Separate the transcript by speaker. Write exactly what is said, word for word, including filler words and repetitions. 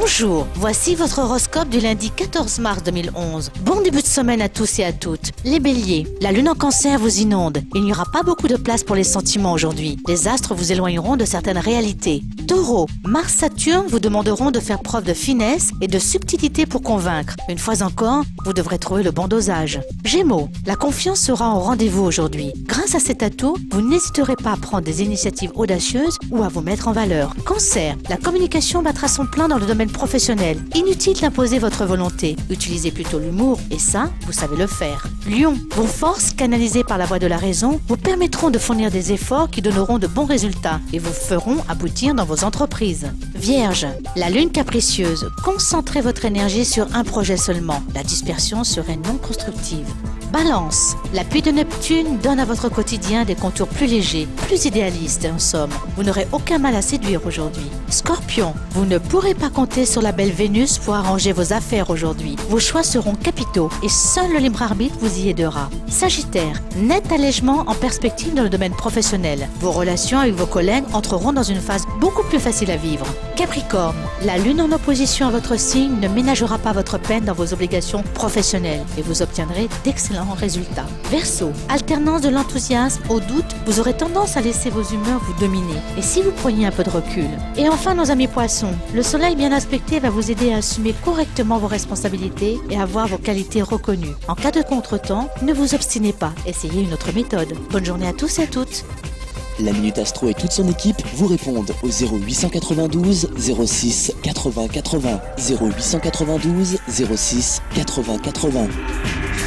Speaker 1: Bonjour, voici votre horoscope du lundi quatorze mars deux mille onze. Bon début de semaine à tous et à toutes. Les béliers, la lune en cancer vous inonde. Il n'y aura pas beaucoup de place pour les sentiments aujourd'hui. Les astres vous éloigneront de certaines réalités. Taureau, Mars-Saturne vous demanderont de faire preuve de finesse et de subtilité pour convaincre. Une fois encore, vous devrez trouver le bon dosage. Gémeaux, la confiance sera au rendez-vous aujourd'hui. Grâce à cet atout, vous n'hésiterez pas à prendre des initiatives audacieuses ou à vous mettre en valeur. Cancer, la communication battra son plein dans le domaine professionnel. Inutile d'imposer votre volonté. Utilisez plutôt l'humour et ça, vous savez le faire. Lion, vos forces canalisées par la voie de la raison vous permettront de fournir des efforts qui donneront de bons résultats et vous feront aboutir dans vos entreprises. Vierge, la lune capricieuse, concentrez votre énergie sur un projet seulement. La dispersion serait non constructive. Balance, l'appui de Neptune donne à votre quotidien des contours plus légers, plus idéalistes en somme. Vous n'aurez aucun mal à séduire aujourd'hui. Scorpion, vous ne pourrez pas compter sur la belle Vénus pour arranger vos affaires aujourd'hui. Vos choix seront capitaux et seul le libre arbitre vous y aidera. Sagittaire, net allègement en perspective dans le domaine professionnel. Vos relations avec vos collègues entreront dans une phase beaucoup plus facile à vivre. Capricorne, la lune en opposition à votre signe ne ménagera pas votre peine dans vos obligations professionnelles et vous obtiendrez d'excellents résultats. Verseau, alternance de l'enthousiasme au doute, vous aurez tendance à laisser vos humeurs vous dominer. Et si vous preniez un peu de recul? Et enfin, nos amis poissons, le soleil bien aspecté va vous aider à assumer correctement vos responsabilités et à voir vos qualités reconnues. En cas de contretemps, ne vous obstinez pas, essayez une autre méthode. Bonne journée à tous et à toutes.
Speaker 2: La Minute Astro et toute son équipe vous répondent au zéro huit cent quatre-vingt-douze zéro six quatre-vingts quatre-vingts, zéro huit cent quatre-vingt-douze zéro six quatre-vingts quatre-vingts.